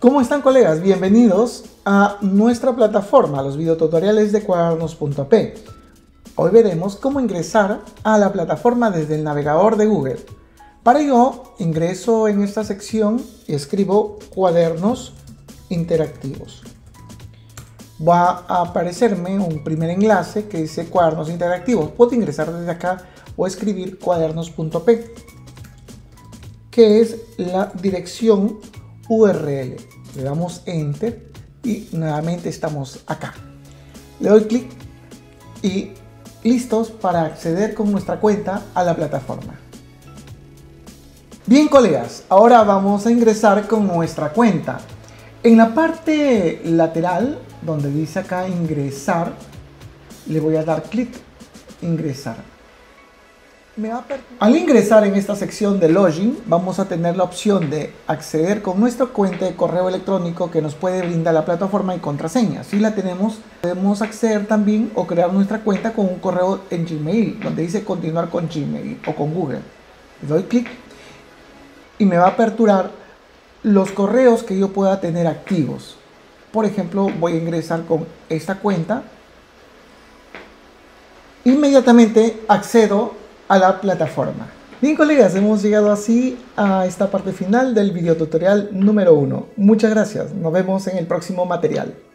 ¿Cómo están, colegas? Bienvenidos a nuestra plataforma, los videotutoriales de Cuadernos.p. Hoy veremos cómo ingresar a la plataforma desde el navegador de Google. Para ello, ingreso en esta sección y escribo Cuadernos Interactivos. Va a aparecerme un primer enlace que dice Cuadernos Interactivos. Puedo ingresar desde acá o escribir Cuadernos.p, que es la dirección URL. Le damos Enter y nuevamente estamos acá. Le doy clic y listos para acceder con nuestra cuenta a la plataforma. Bien, colegas, ahora vamos a ingresar con nuestra cuenta. En la parte lateral, donde dice acá ingresar, le voy a dar clic, ingresar. Al ingresar en esta sección de login, vamos a tener la opción de acceder con nuestra cuenta de correo electrónico que nos puede brindar la plataforma y contraseña. Si la tenemos, podemos acceder también o crear nuestra cuenta con un correo en Gmail, donde dice continuar con Gmail o con Google. Le doy clic y me va a aperturar los correos que yo pueda tener activos. Por ejemplo, voy a ingresar con esta cuenta. Inmediatamente accedo a la plataforma. Bien, colegas, hemos llegado así a esta parte final del video tutorial número 1. Muchas gracias. Nos vemos en el próximo material.